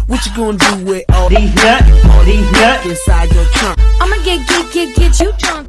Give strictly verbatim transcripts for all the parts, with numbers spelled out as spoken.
What you gonna do with all these nuts, all these nuts inside your trunk? I'ma get, get, get, get you drunk.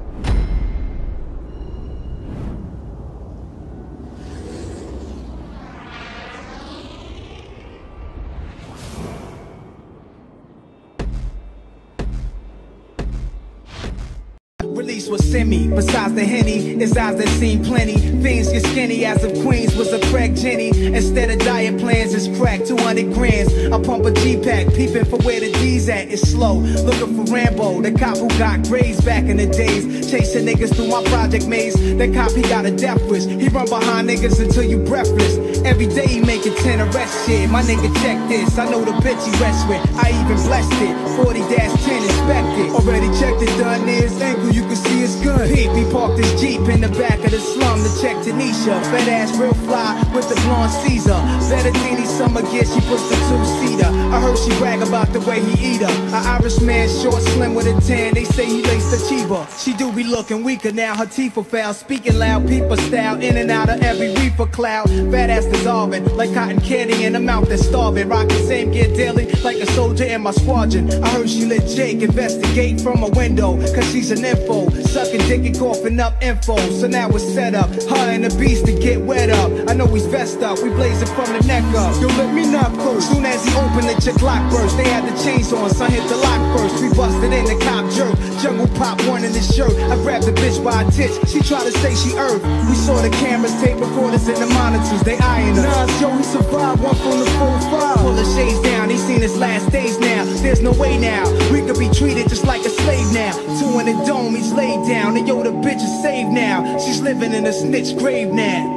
Release was semi, besides the Henny, it's eyes that seen plenty. Things get skinny as if Queens was a crack Jenny. Instead of diet plans, it's crack two hundred grands. I pump a G-Pack, peeping for where the D's at. It's slow, looking for Rambo, the cop who got grades back in the days. Chasing niggas through my project maze. That cop, he got a death wish. He run behind niggas until you breathless. Every day he making ten arrest shit. My nigga, check this, I know the bitch he rests with. I even blessed it, forty dash ten inspected. Already checked it, done near his ankle, you can see it's good. Peep, he parked his Jeep in the back of the slum to check Tanisha. Fat ass, real fly with the blonde Caesar. Fettuccine summer gear, she puts the two-seater. I heard she brag about the way he eat her. An Irish man, short, slim with a tan. They say he laced the Chiba. She do be looking weaker now, her teeth are foul. Speaking loud, people style, in and out of every reefer cloud. Fat ass dissolving, like cotton candy in a mouth that's starving. Rockin' same gear daily, like a soldier in my squadron. I heard she let Jake investigate from a window, cause she's an info. Sucking dick and coughing up info. So now it's set up, her and the beast to get wet up. I know he's vest up, we blazing from the neck up. Yo, let me knock first. Soon as he opened the chick lock burst, they had the chains on, son hit the lock first. We busted in the cop jerk, jungle pop one in his shirt. I grabbed the bitch by a titch, she tried to say she earth. We saw the cameras, tape recorders and the monitors, they eyeing us. Nas, yo, he survived one from the full five. Pull the shades down, he seen his last days now. There's no way now, we could be treated just like a slave now. Two in the dome, he's laid down, and yo, the bitch is saved now. She's living in a snitch grave now.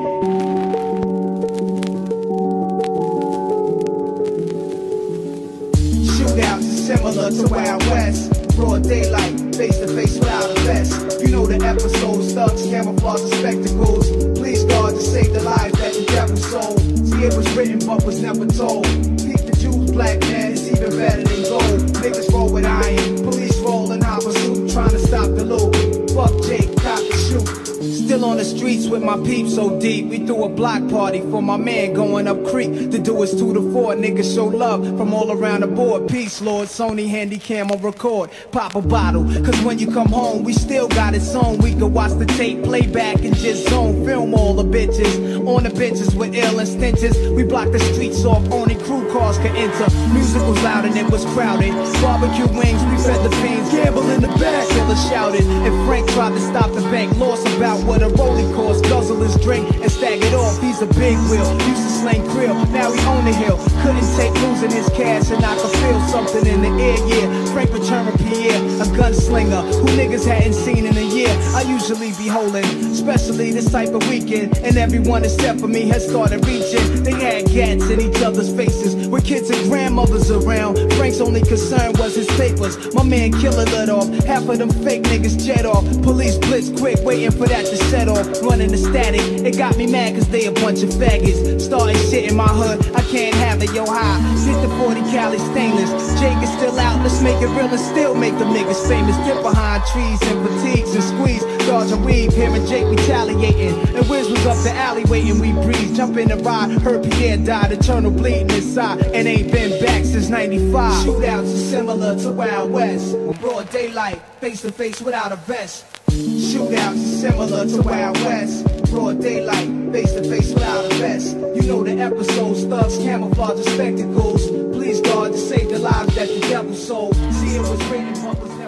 Shootouts is similar to Wild West. Broad daylight, face to face without a vest. You know the episodes, thugs, camouflage, and spectacles. Please God to save the lives that the devil sold. See, it was written but was never told. Peep the Jews, black man, it's even better than gold. Niggas roll with iron, police roll in our pursuit, trying to stop the loot. Fuck Jake, cop the shoot. Still on the streets with my peeps so deep. We threw a block party for my man going up creek. To do is two to four, niggas show love from all around the board. Peace, Lord, Sony Handycam on record. Pop a bottle, cause when you come home, we still got it sewn. We can watch the tape, play back and just zone. Film all the bitches, on the benches with ill and stenches. We block the streets off, only crew cars could enter. Music was loud and it was crowded. Barbecue wings, we fed the fiends. Gamble in the back, killer shouted. And Frank tried to stop the bank, lost about what a rolling course. Guzzle his drink and stag it off, he's a big wheel. Used to slang krill, now he on the hill. Couldn't take losing his cash and I could feel something in the air, yeah. Frank returned Pierre, a gunslinger who niggas hadn't seen in a year. I usually be holding, especially this type of weekend. And everyone except for me has started reaching. They had gats in each other's faces with kids and grandmothers around. Frank's only concern was his papers. My man Killer let off, half of them fake niggas jet off. Police blitz quick, waiting for that to set off. Running the static, it got me mad cause they a bunch of faggots. Starting shit in my hood, I can't have it, yo high. Hit the forty Cali stainless. Jake is still out, let's make it real and still make them niggas famous. Dip behind trees and fatigues and squeeze. Dodge and weave, hearing Jake retaliating. And Wiz was up the alley waiting, we breeze. Jump in the ride, heard Pierre died. Eternal bleeding inside, and ain't been back since ninety-five. Shootouts are similar to Wild West. Broad daylight, face to face without a vest. Shootouts are similar to Wild West. Broad daylight, face to face without a vest. You know the episodes, thugs, camouflage, and spectacles. Please God to save the lives that the devil sold. See, it was written but was